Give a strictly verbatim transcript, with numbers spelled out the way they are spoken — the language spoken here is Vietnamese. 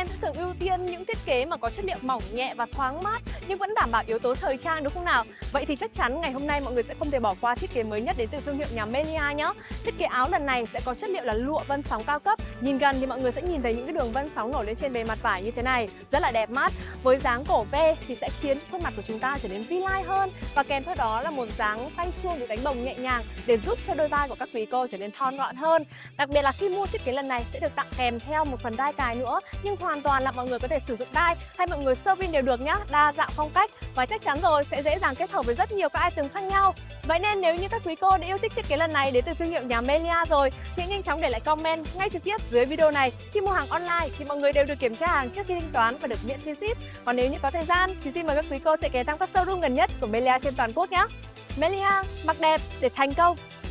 em sẽ thường ưu tiên những thiết kế mà có chất liệu mỏng nhẹ và thoáng mát nhưng vẫn đảm bảo yếu tố thời trang, đúng không nào? Vậy thì chắc chắn ngày hôm nay mọi người sẽ không thể bỏ qua thiết kế mới nhất đến từ thương hiệu nhà Melia nhé. Thiết kế áo lần này sẽ có chất liệu là lụa vân sóng cao cấp. Nhìn gần thì mọi người sẽ nhìn thấy những cái đường vân sóng nổi lên trên bề mặt vải như thế này, rất là đẹp mắt. Với dáng cổ V thì sẽ khiến khuôn mặt của chúng ta trở nên vi lai hơn, và kèm theo đó là một dáng tay chuông được đánh bồng nhẹ nhàng để giúp cho đôi vai của các quý cô trở nên thon gọn hơn. Đặc biệt là khi mua thiết kế lần này sẽ được tặng kèm theo một phần đai cài nữa, nhưng hoàn toàn là mọi người có thể sử dụng đai hay mọi người sơ vin đều được nhá, đa dạng phong cách và chắc chắn rồi sẽ dễ dàng kết hợp với rất nhiều các item khác nhau. Vậy nên nếu như các quý cô đã yêu thích thiết kế lần này đến từ thương hiệu nhà Melia rồi thì nhanh chóng để lại comment ngay trực tiếp dưới video này. Khi mua hàng online thì mọi người đều được kiểm tra hàng trước khi thanh toán và được miễn phí ship. Còn nếu như có thời gian thì xin mời các quý cô sẽ ghé thăm các showroom gần nhất của Melia trên toàn quốc nhé. Melia, mặc đẹp để thành công.